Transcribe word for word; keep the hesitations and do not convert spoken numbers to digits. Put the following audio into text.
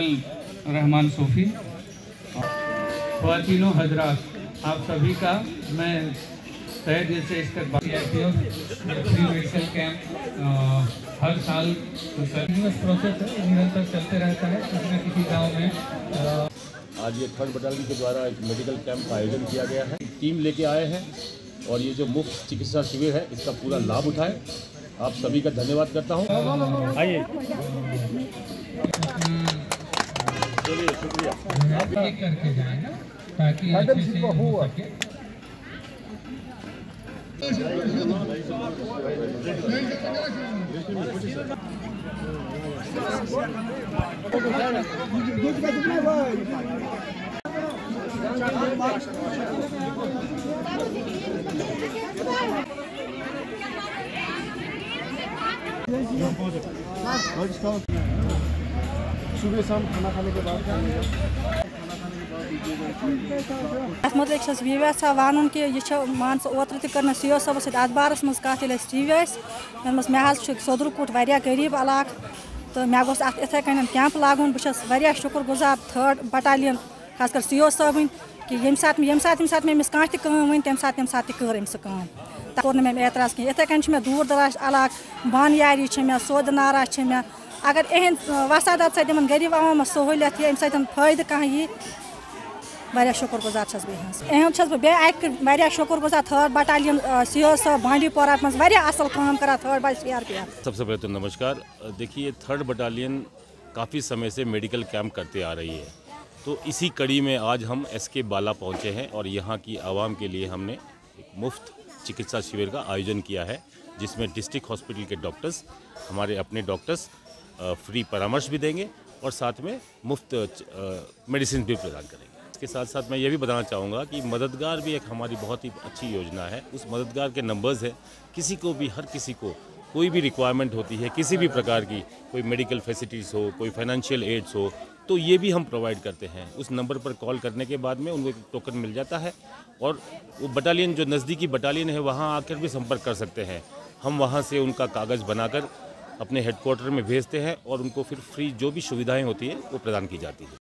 General Rahman सूफी, ख्वातीनो हजरात, आप सभी का मैं तहे दिल से इस्तकबाल। फ्री मेडिकल कैंप हर साल कंटिन्यूस प्रोसेस है, निरंतर चलते रहता है किसी न किसी गाँव में। आज ये थर्ड बटालियन के द्वारा एक मेडिकल कैंप का आयोजन किया गया है। टीम लेके आए हैं और ये जो मुफ्त चिकित्सा शिविर है इसका पूरा लाभ उठाएं। आप सभी का धन्यवाद करता हूँ। आइए, चलिए, शुक्रिया। आप एक करके जाएं ना, ताकि अच्छे से हो सके। सुबह शाम खाना खाने के बाद अत मुतलिक बह यछान वन कि यह मान ओतर तक कर सी ओ साहब सत अत बारस मज कत टी वी दोपस मे सोदरकुट वारिया गरीब इलाक तो मे गोस अत इथे कन कैंप लागुन। बस शुक्र गुजार थर्ड बटालियन खास कर सी ओ साहब कि ये सात ये सात ये सात अमिस कह वन तम सात तम सात कर अमिस कम कोर मे एतराज कह इथे कन मे दूर दराज इलाक बानयारी मे सोद नारा मे अगर अहद वसादात सत गरीब आवामस सहूलियत यह अमे फायद कह यी वारिया शुक्र गुजार छस बह अहम छस बह वारिया शुक्र गुजार थर्ड बटालियन सी ओ साहब बांडीपोरा मज वारिया असल काम करा third by C R P F. सबसे पहले तो नमस्कार। देखिए, थर्ड बटालियन काफ़ी समय से मेडिकल कैंप करते आ रही है, तो इसी कड़ी में आज हम एस के बाला पहुँचे हैं और यहाँ की आवाम के लिए हमने एक मुफ्त चिकित्सा शिविर का आयोजन किया है, जिसमें डिस्ट्रिक्ट हॉस्पिटल के डॉक्टर्स, हमारे अपने डॉक्टर्स फ्री परामर्श भी देंगे और साथ में मुफ्त मेडिसिन भी प्रदान करेंगे। इसके साथ साथ मैं ये भी बताना चाहूँगा कि मददगार भी एक हमारी बहुत ही अच्छी योजना है। उस मददगार के नंबर्स है, किसी को भी, हर किसी को कोई भी रिक्वायरमेंट होती है, किसी भी प्रकार की, कोई मेडिकल फैसिलिटीज़ हो, कोई फाइनेंशियल एड्स हो, तो ये भी हम प्रोवाइड करते हैं। उस नंबर पर कॉल करने के बाद में उनको एक टोकन मिल जाता है और वो बटालियन जो नज़दीकी बटालियन है वहाँ आकर भी संपर्क कर सकते हैं। हम वहाँ से उनका कागज़ बनाकर अपने हेडक्वार्टर में भेजते हैं और उनको फिर फ्री जो भी सुविधाएं होती हैं वो प्रदान की जाती है।